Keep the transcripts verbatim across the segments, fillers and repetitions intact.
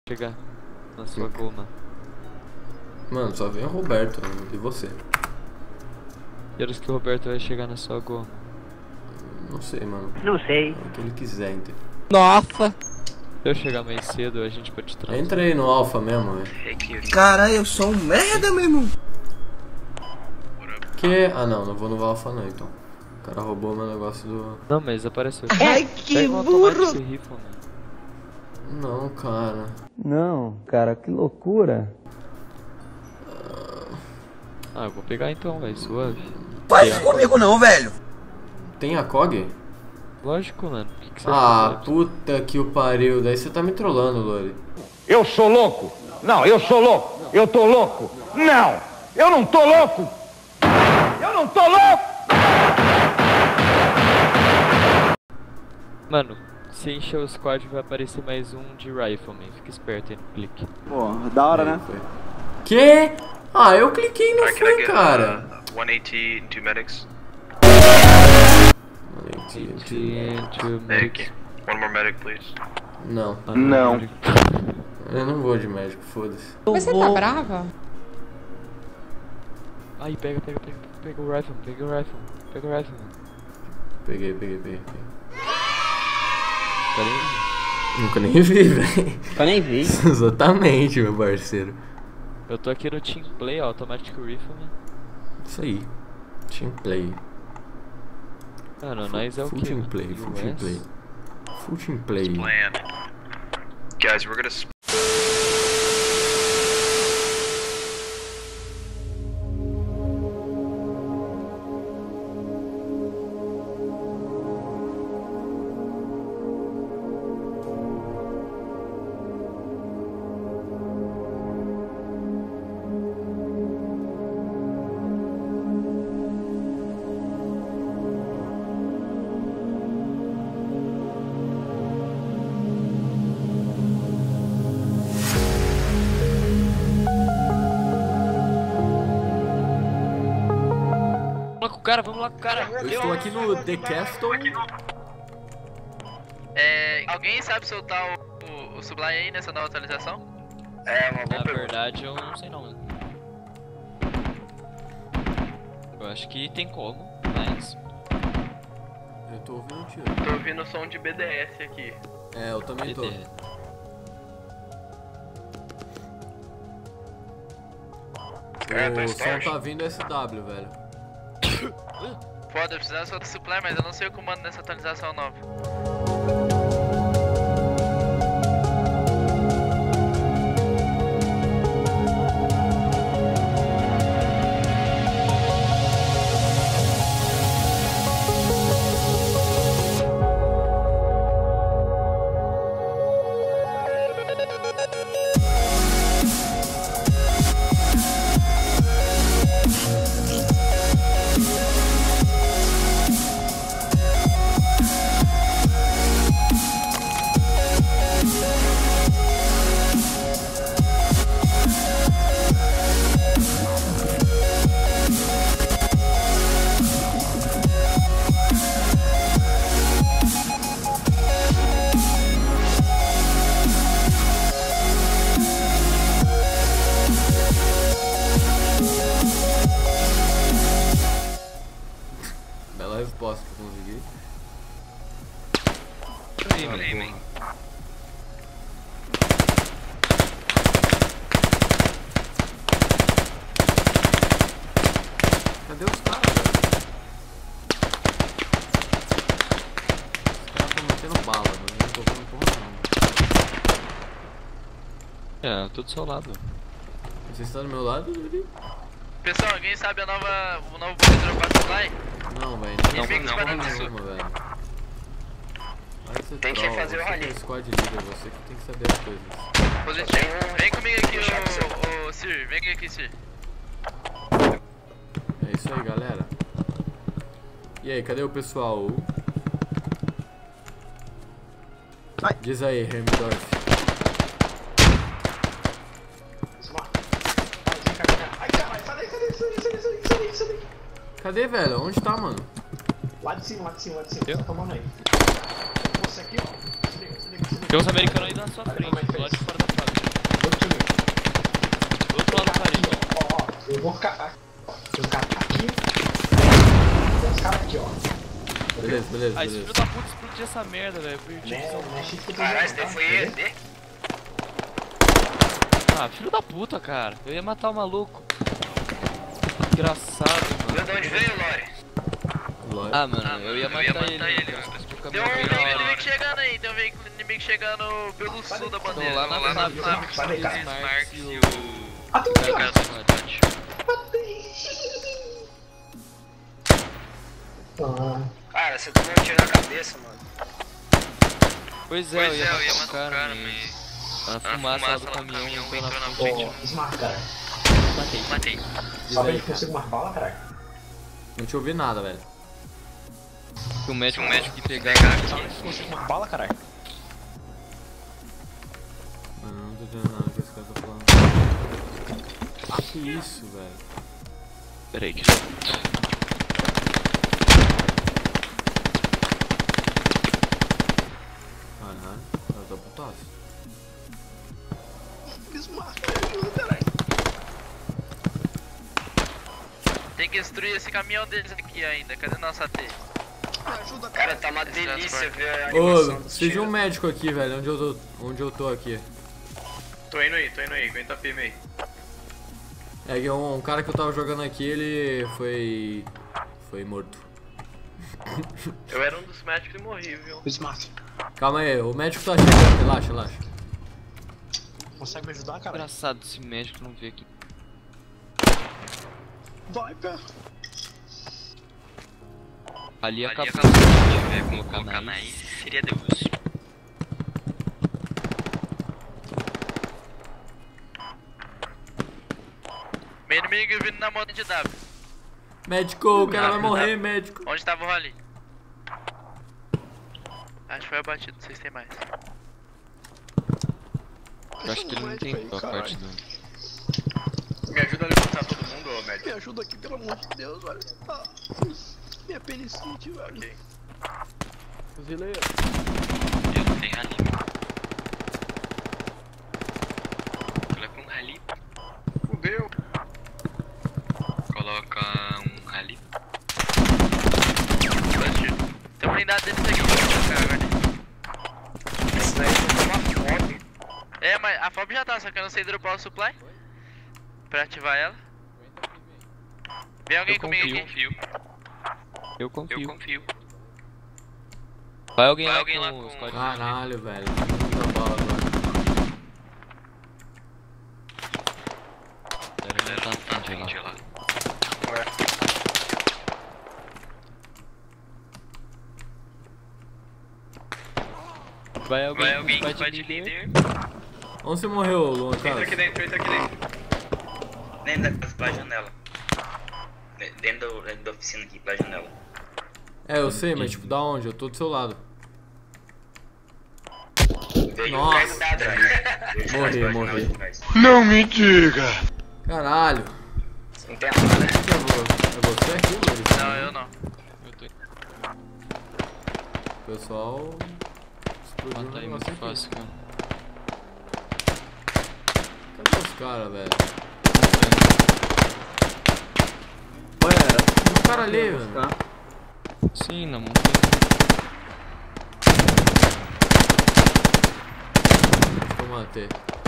Chegar na sua goma. Mano, só vem o Roberto, mano, e você. Que horas que o Roberto vai chegar na sua goma? Não sei, mano. Não sei. É o que ele quiser, entendeu? Nossa! Se eu chegar mais cedo, a gente pode transar. Entra aí no Alpha mesmo, velho. Caralho, eu sou um merda, meu irmão. Que? Ah, não, não vou no Alpha não, então. O cara roubou meu negócio do... Não, mas apareceu. Ai, que Pega um burro! automático e rifle, mano. Não, cara. Não, cara, que loucura. Ah, eu vou pegar então, velho, suave. Faz isso comigo não, velho. Tem a C O G? Lógico, mano. O que, que você Ah, acha? puta que o pariu. Daí você tá me trollando, Lori. Eu sou louco? Não, eu sou louco. Eu tô louco? Não, eu não tô louco. Eu não tô louco. Mano, se encher o squad vai aparecer mais um de Rifleman. Fica esperto aí no clique. Pô, da hora, né? Foi. Que? Ah, eu cliquei no fui, cara. Uh, one AT and two medics. Medic. One more medic, please. Não, Não. eu não vou de médico, foda-se. Mas você tá brava? Aí, pega, pega, pega. Pega o Rifleman, pega o Rifleman. Pega o Rifleman. Peguei, peguei, peguei. peguei. Pera Nunca nem vi, velho. Eu nem vi. Exatamente, meu parceiro. Eu tô aqui no Team Play, ó, Automatic Rifleman. Isso aí. Team play. Mano, nós é o Full que? team play, full team play. Full team play. Plan. Guys, we're gonna. Sp Vamos lá com o cara, vamos lá com o cara. Eu estou aqui no The Castle. É, alguém sabe soltar o, o, o Sublime aí nessa nova atualização? É, uma boa Na pergunta. verdade, eu não sei não, mano. Eu acho que tem como, mas... Eu tô ouvindo um tiro. Tô ouvindo o som de B D S aqui. É, eu também tô. B D. É, tô O som start. tá vindo S W, velho. Foda, eu precisava soltar o Sublime, mas eu não sei o comando nessa atualização nova. Bela resposta que eu consegui. Aiming. Cadê os caras, velho? Os caras tão metendo bala, mano. Eu não tô vendo porra nenhuma. É, eu tô do seu lado. Você está do meu lado, Lili? Pessoal, alguém sabe a nova, o novo poder dropar Sublime? Não, velho. Não, Não, não, não, porra não, nenhuma, velho. Aí você Tem que troll, fazer o você rally. que é squad leader, você que tem que saber as coisas. Positivo. Vem comigo aqui, o, o Sir. Vem aqui, Sir. É isso aí, galera. E aí, cadê o pessoal? Ai. Diz aí, Hermdorf. Ai, caralho, sai daí, sai daí, sai daí, sai daí, sai daí, sai daí. Cadê, velho? Onde tá, mano? Lá de cima, lá de cima, lá de cima. Eu? Tá tomando aí. Você aqui, ó. Se liga, se liga, se liga. Tem uns americanos aí na sua frente, do lado de fora da fábrica. Eu vou ficar. Tem um cara aqui. Tem uns caras aqui, ó. Beleza, beleza, Ah, esse beleza. filho da puta explodiu essa merda, velho. Perdi. Né, não é chifre que eu tô Caralho, esse jogando, daí tá? foi Quer ver? ele. Ah, filho da puta, cara. Eu ia matar o maluco. Engraçado, Viu mano. de onde veio, Lore? Lógico. Ah, mano, eu ia matar ele. ele, Eu explodi o Tem caminhão um bem na veículo hora. inimigo chegando aí, tem um veículo inimigo chegando pelo sul da bandeira. Tô lá na nave, Sai sabe? daí, cara. Marx e o... Ah, tem um aqui, ó. Ah, Cara, você tomou um tiro na cabeça, mano. Pois é, eu ia matar o cara, mas... A fumaça lá do caminhão entrou na frente. Ô, Smart, cara. Matei. Matei. Sabe onde consigo mais bala, caralho? Não te ouvi nada, velho. Se o médico, o médico que pegar Sabe onde consigo mais bala, caralho? Mano, não tô entendendo nada que esse cara tá falando. Ah, que isso, velho. Peraí, que... Caralho, eu tô putaço. Smart, ajuda, caralho. Tem que destruir esse caminhão deles aqui ainda. Cadê nossa T? Ajuda, Cara, tá uma delícia ver a Ô, animação dos seja um tiros. médico aqui, velho. Onde eu tô, onde eu tô aqui. Tô indo aí, tô indo aí. Aguenta firme aí. É que um, um cara que eu tava jogando aqui, ele foi. Foi morto. Eu era um dos médicos e morri, viu? Smart, Calma aí, o médico tá chegando. Relaxa, relaxa. consegue me ajudar, cara? Engraçado esse médico não veio aqui. Vai, pé. Ali acabou. acabou. Se tiver colocar Colocar na na is. is, seria Deus. Meu inimigo vindo na moto de W. Médico, o cara vai morrer, médico. Onde tava o Rally? Acho que foi abatido, não sei se tem mais. Eu acho que ele não tem a parte do... Me ajuda a levantar todo mundo, ô médico. Me ajuda aqui, pelo amor de Deus, velho. Ah, minha penicite, velho. Ok. Fuzileiro. Eu não tenho Rally. Coloca um Rally. Fudeu. Coloca um Rally. Tem um blindado deles aqui, vou colocar agora. Esse daí vai tomar fome. É, mas a F O B já tá, só que eu não sei dropar o supply. Pra ativar ela. Vem alguém Eu comigo confio. aqui. Eu confio. Eu confio. Vai alguém Vai lá alguém com lá os com- códigos. Caralho, velho. Muita bala agora. Ele não tá na frente lá. Vai alguém, Vai alguém com que os vai códigos de líder. líder. Onde você morreu, Luan Entra aqui Carlos? dentro, entra aqui dentro. Dentro da casa, pela janela. Dentro, do, dentro da oficina aqui, pela janela. É, eu sei, mas tipo, da onde? Eu tô do seu lado. Veio Nossa. um cara atrás. Veio Morri, atrás, pela morri. janela de trás. Não me diga! Caralho. Não tem nada, né? O que é vo- é você aqui, Luiz? Não, eu não. Eu tô O pessoal explodiu um matar aí negócio muito aqui. fácil, cara. Cadê os caras, velho? Olha, era. Tem um cara ali, velho. Sim, na montanha. Acho que eu matei.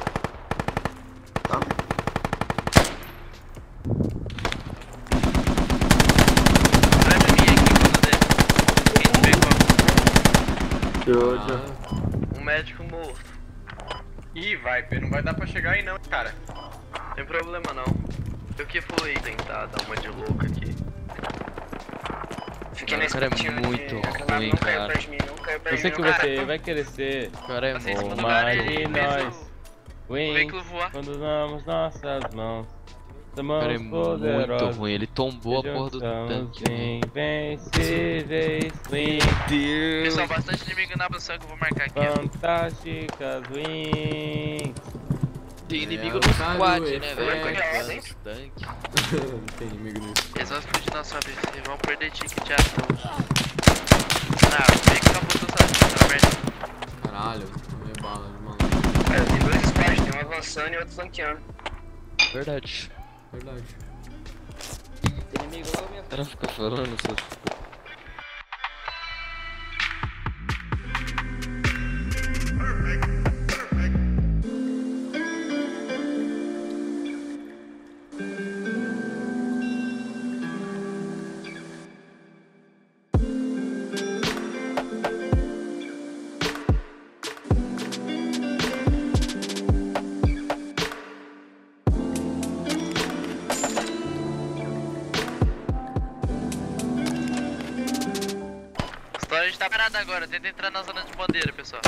Vai pra mim aqui, quando der. Quem te pegou? Ah, Um médico morto. Ih, Viper, não vai dar pra chegar aí não, cara. Tem problema não. Eu que fui tentar dar uma de louco aqui. Fiquei Mano, nesse o cara é cantinho muito aqui. Aquela ruim, não caiu cara. perto de mim, não caiu perto Eu de sei mim. que não, cara. você vai crescer. O cara é Passei em cima bom. do lugar Mas e e fez nós? o, o Wing, veículo voar. quando damos nossas mãos. O Somos cara é muito poderosos. ruim. Ele tombou a porra do Somos tanque. né? invencíveis, Wing. Deus. Pessoal, bastante inimigo na posição que eu vou marcar aqui. ó. Fantásticas Wings. Tem inimigo É, no cara, squad, o né, efeito. velho? Os tanques. não tem inimigo nisso. Eles vão explodir nossa A B C, vão perder ticket já todos. Ah, o veículo acabou sozinho, tá merda. Caralho, tomei bala de maluco. Cara, tem dois squads, tem um avançando e outro flanqueando. Verdade. Verdade. amigo, logo minha O cara fica falando, seus... A gente tá parado agora, tenta entrar na zona de bandeira, pessoal.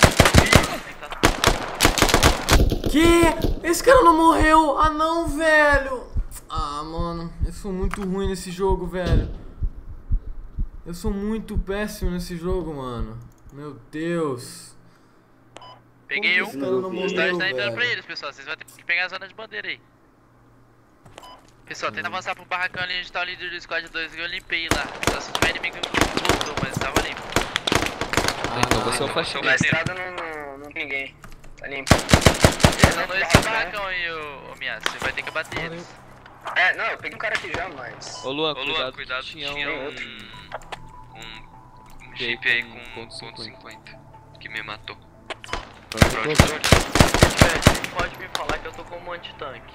Que? Esse cara não morreu? Ah não, velho. Ah, mano, eu sou muito ruim nesse jogo, velho. Eu sou muito péssimo nesse jogo, mano. Meu Deus. Peguei um. Esse cara não O morreu, Storage tá entrando velho. pra eles, pessoal. Vocês vão ter que pegar a zona de bandeira aí. Pessoal, tenta avançar pro barracão ali onde tá o líder do squad dois que eu limpei lá. Só se tiver inimigo voltou, mas tava limpo. Então você é o Na faxineiro. estrada não, não, não tem ninguém. Tá limpo. Não, não é esse barracão aí, ô, ô Mias. Você vai ter que bater eles. É, não, eu peguei um cara aqui já, mas... Ô Luan, Ô, cuidado, Luan, cuidado que tinha tinha um... um... Um, um Jeep jeep aí com com ponto ponto cinquenta. cinquenta. Que me matou. Pronto, Pode me falar que eu tô com um anti-tanque.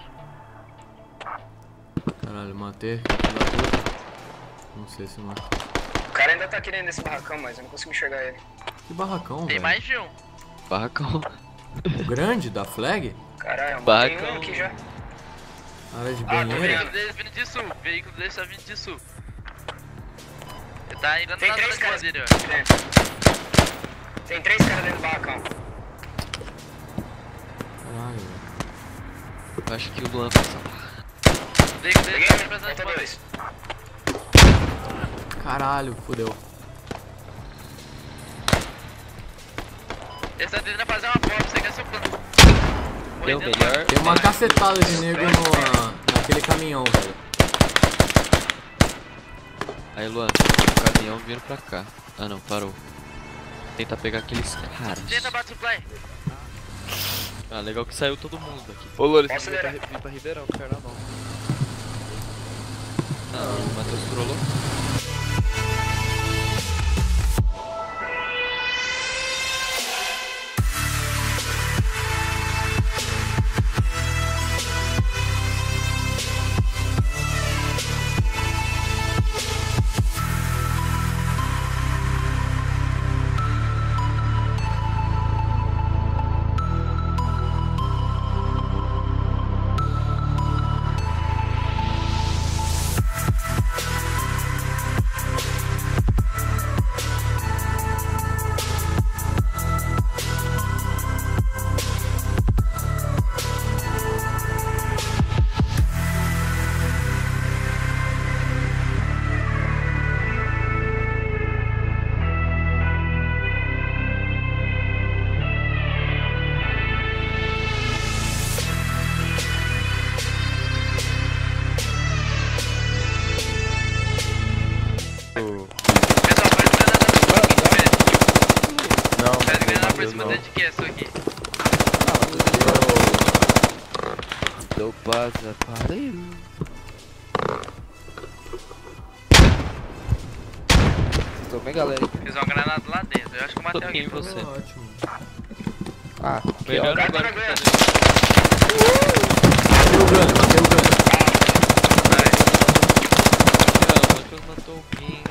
Caralho, matei. Matei. Não sei se matou. O cara ainda tá aqui dentro desse barracão, mas eu não consigo enxergar ele. Que barracão, Tem velho? mais de um. barracão. O grande da flag? Caralho, tem Barracão. um aqui já. Área de Ah, tô O banheiro? veículo deles vindo de sul. O veículo deles tá vindo de sul. Ele tá indo Tem na três zona de caras bandeira, aqui dentro. Tem três caras dentro do barracão. Caralho, velho. Eu acho que o Luan passa lá. ó. O veículo deles tá Peguei vindo pra um, zona de falta bandeira. dois. Caralho, fudeu. Eles estão tentando fazer uma bomba, você quer seu plano. Deu melhor. Tem uma cacetada de nego no, naquele caminhão, velho. Aí Luan, o caminhão vindo pra cá. Ah não, parou. Tenta pegar aqueles caras. Tenta bate supply. Ah, legal que saiu todo mundo daqui. Ô, Loures, Posso vem pra, acelerar? vem pra Ribeirão, carnaval. Ah, o Matheus trollou. Pessoal, faz granada por cima de que é isso aqui? Deu passa, parei. Tomei, galera. Fiz uma granada lá dentro. Eu acho que eu matei Toquei em alguém. você. Ótimo. Ah, melhor cara agora tá que na tá Matei o Gunner, matei o Gunner. dentro. O Matheus matou alguém.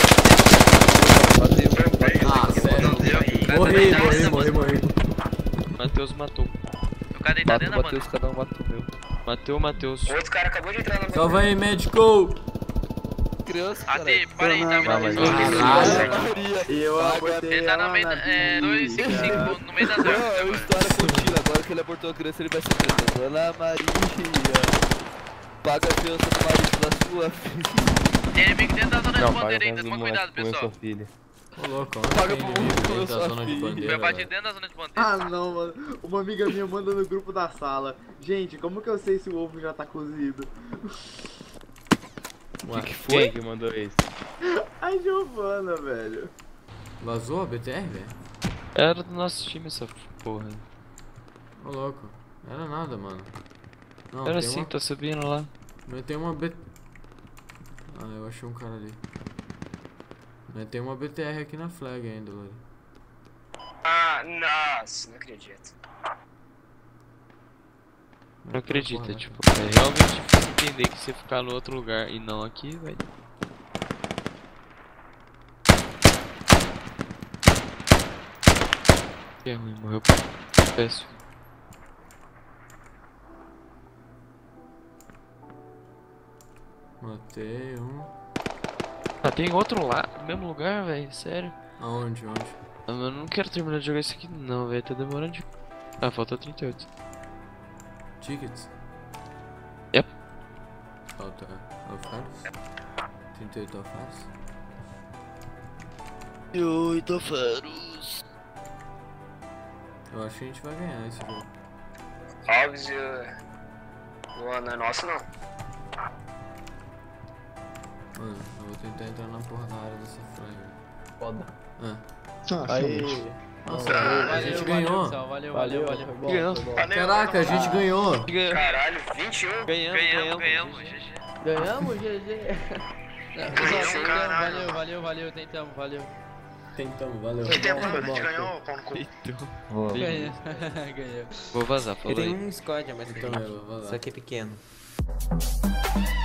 Ah, sério. Morri, morri, morri, morri. Matheus matou. O cara deitado dentro da banda. cada um matou meu. Mateu o Matheus. O outro cara acabou de entrar no meu. Salva aí, médico. Criança, Ati, para aí, tá Ah, mas vendo? Caralho. E eu botei Ele tá ela no meio da. na É, dois cinco cinco, no meio das Não, árvores. é uma agora. história contínua. Agora que ele abortou a criança, ele vai ser preso. Dona Maria, paga a criança do marido da sua filha. Tem inimigo dentro da zona de bandeira ainda, toma cuidado, pessoal. Ô, louco, onde Paga tem pro inimigo mundo, dentro da sua zona de filha. Foi bandeira, batido velho? dentro da zona de bandeira. Ah não, mano. Uma amiga minha manda no grupo da sala. Gente, como que eu sei se o ovo já tá cozido? Ué, Quem que mandou isso? A Giovana, velho. vazou a B T R, velho? Era do nosso time essa porra. Ô, louco. Era nada, mano. Não, Era tem assim, uma... tá subindo lá. Mas tem uma B... Ah, eu achei um cara ali. Mas tem uma B T R aqui na flag ainda, Lori. Ah, nossa, não acredito. Não acredita, tipo, é realmente difícil entender que você ficar no outro lugar e não aqui, velho. Que é ruim, morreu péssimo. Matei um. Ah, tem outro lá, no mesmo lugar, velho, sério. Aonde, onde? Ah, eu não quero terminar de jogar isso aqui não, velho, tá demorando de... Ah, falta trinta e oito. Tickets? Yep. Falta alfares? trinta e oito alfares? trinta e oito alfares. Eu acho que a gente vai ganhar esse jogo. Óbvio. Não, não é nosso não. Mano, eu vou tentar entrar na porra da área dessa flag. Foda. Ah. Aí. Nossa, a gente ganhou. Valeu, valeu, valeu. Ganhou. Caraca, a gente ganhou. Caralho, vinte e um. Ganhamos, Ganhamos, ganhamos. ganhamos, G G. Ganhamos, G G. Pessoal, tentamos, valeu, valeu, valeu, tentamos, valeu. Tentamos, valeu. Que tempo Foi a bom, gente foi ganhou, pau no cu. Ganhou. Ganhou. Vou vazar, Eu falou tenho aí. um squad, mas Então, eu vou vazar. isso aqui é pequeno.